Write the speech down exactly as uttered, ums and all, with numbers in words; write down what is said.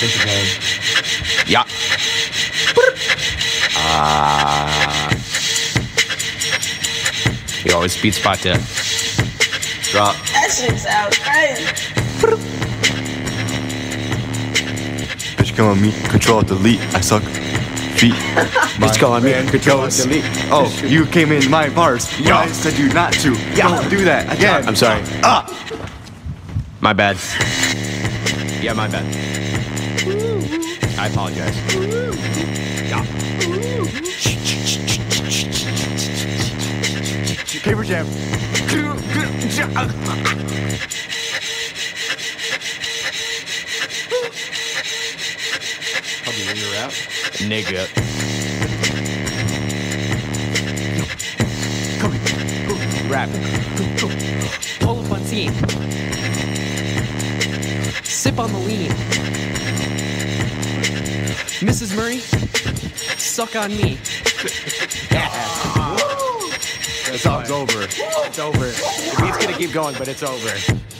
Yeah. Ah. Uh, yo, it's beat spot there. Drop. That shit sounds crazy. Bitch, come on me. Control delete. I suck. Feet. Bitch, come on me. Control delete. Oh, you came in my bars. Yo. I said you not to. Yeah. Don't do that again. I'm sorry. Ah. My bad. Yeah, my bad. I apologize. Yeah. Paper jam. Probably when you're out. Nigga. Come here. Rap. Pull up on scene. Sip on the lean. Missus Murray, suck on me. The song's over. It's over. The beat's gonna keep going, but it's over.